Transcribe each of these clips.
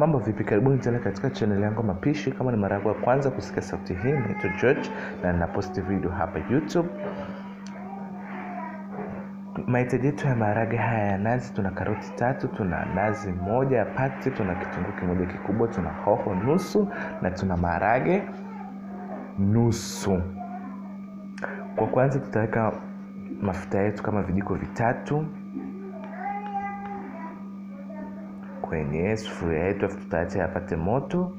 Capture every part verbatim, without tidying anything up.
Mambo vipi, karibuni tena katika channel yangu mapishi. Kama ni mara yako ya kwanza kusikia sauti hii, naitwa George na ninaposti video hapa YouTube. Mahitaji yetu ya maharage haya ya nazi: tuna karoti tatu, tuna nazi moja ya pakiti, tuna kitunguu kimoja kikubwa, tuna hoho nusu na tuna maharage nusu. Kwa kwanza tutaweka mafuta yetu kama vijiko vitatu kwenye sufuria yetu, afu tutaacha yapate moto.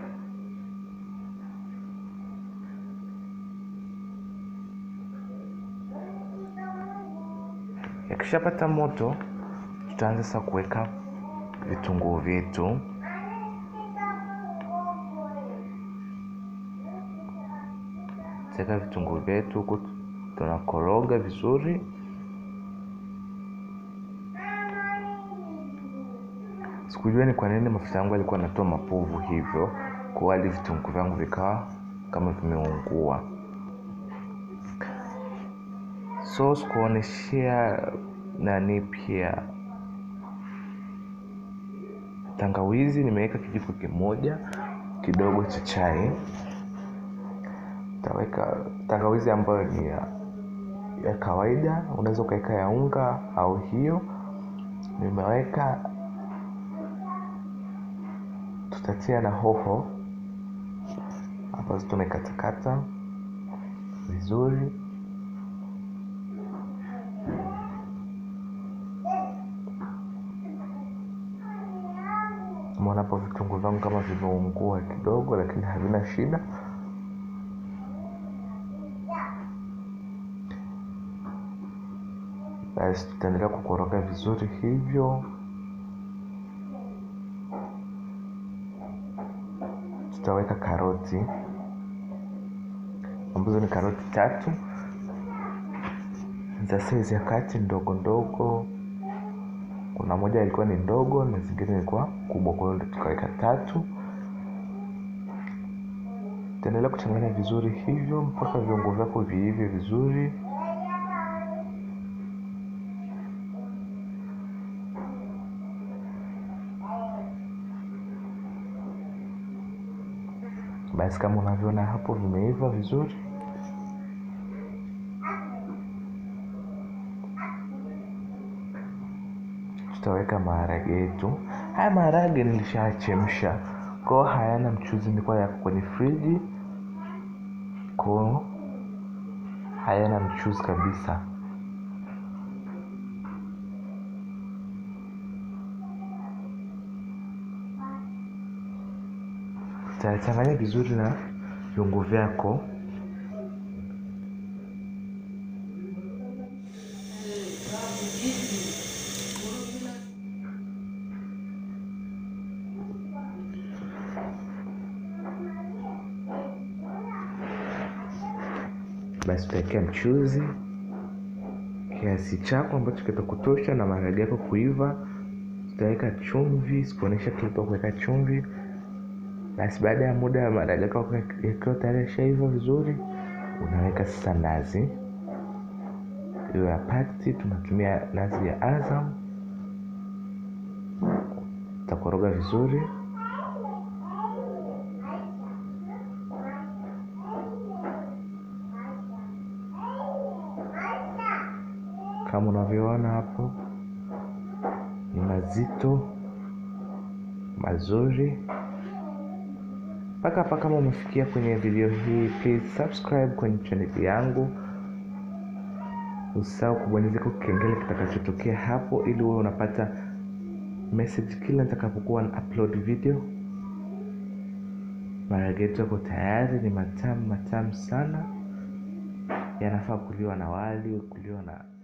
Yakishapata moto, tutaanza sasa kuweka vitunguu vyetu. Tutaweka vitunguu vyetu huko, tunakoroga vizuri. Sikujua ni kwa nini mafuta yangu yalikuwa yanatoa mapovu hivyo, kwa hadi vitunguu vyangu vikawa kama vimeungua. So sikuoneshea nani pia tangawizi, nimeweka kijiko kimoja kidogo cha chai. Taweka tangawizi ambayo ni ya, ya kawaida, unaweza ukaweka ya unga au hiyo. Nimeweka, tutatia na hoho ambazo tumekatakata vizuri. Mwana hapo vitunguu vyangu kama vimeungua kidogo, lakini havina shida. Basi tutaendelea kukoroga vizuri hivyo. Tutaweka karoti ambazo ni karoti tatu za size ya kati, ndogo ndogo. Kuna moja ilikuwa ni ndogo na zingine ilikuwa kubwa, kwa hiyo tukaweka tatu. Tutaendelea kuchanganya vizuri hivyo mpaka viungo vyako viive vizuri. Basi kama unavyoona hapo vimeiva vizuri. Tutaweka maharage yetu. Haya maharage nilishachemsha, kwa hayana mchuzi, nilikuwa yako kwenye friji, kwa hayana mchuzi kabisa. Tutachanganya vizuri na viungo vyako. Basi tutaweka mchuzi kiasi chako ambacho kitakutosha na maharage yako kuiva. Tutaweka chumvi, sikuonesha tulipo kuweka chumvi. Basi baada ya muda ya maharage yako yakiwa tayari yashaiva vizuri, unaweka sasa nazi hiyo ya pakiti. Tunatumia nazi ya Azam. Tutakoroga vizuri. Kama unavyoona hapo, ni mazito mazuri. Paka hapa kama umefikia kwenye video hii, please subscribe kwenye channel yangu. Usisahau kubonyeza kengele kitakachotokea hapo, ili uwe unapata message kila nitakapokuwa na upload video. Maharage yetu yako tayari, ni matamu matamu sana. Yanafaa kuliwa na wali, kuliwa na